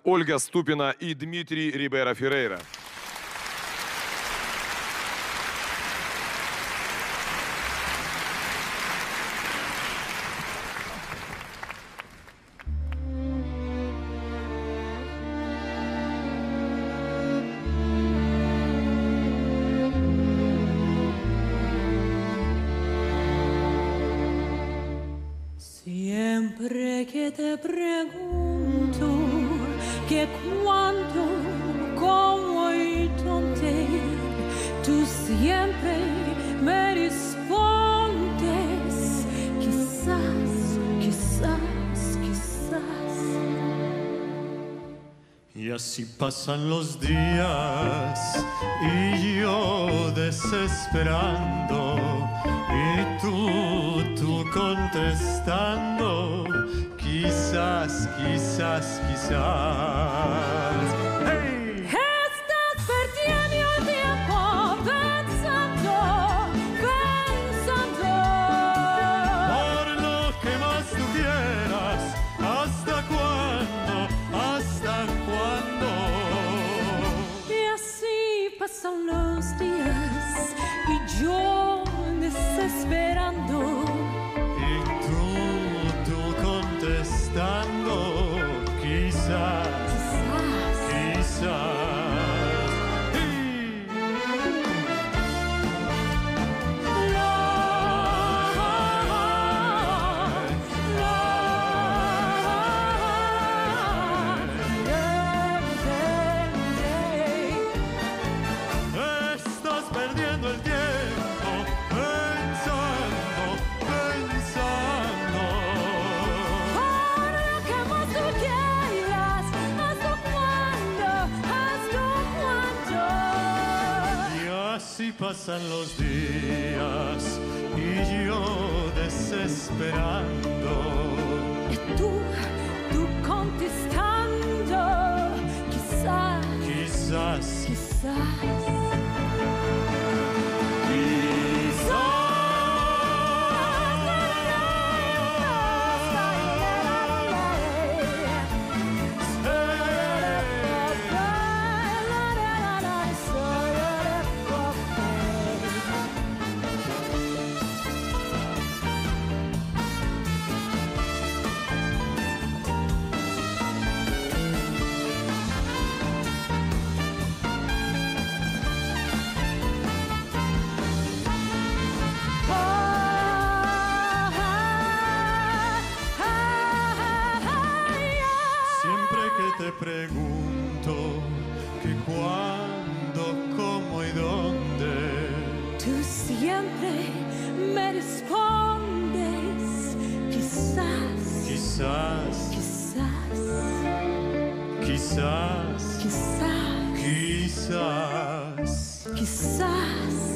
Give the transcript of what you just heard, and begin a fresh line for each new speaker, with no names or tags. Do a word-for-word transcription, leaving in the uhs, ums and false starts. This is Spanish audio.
Ольга Ступина и Дмитрий Рибера Феррейра.
Siempre que te pregunto que cuándo, cómo y dónde, tú siempre me respondes, quizás, quizás, quizás.
Y así pasan los días y yo desesperando y tú, tú contestando, quizás, quizás, quizás. ¡Hey!
Estás perdiendo el tiempo pensando, pensando.
Por lo que más tú quieras, ¿hasta cuándo? ¿Hasta cuándo?
Y así pasan los días y yo desesperando.
Y tú, tú contestando, quizás, quizás. Estás perdiendo el tiempo pensando, pensando.
Por lo que más tú quieras, ¿hasta cuándo? ¿Hasta cuándo?
Y así pasan los días y yo desesperando.
Y tú, tú contestando, quizás,
Quizás,
quizás.
Te pregunto que cuándo, cómo y dónde.
Tú siempre me respondes, quizás,
Quizás,
quizás,
quizás,
quizás,
quizás.
quizás.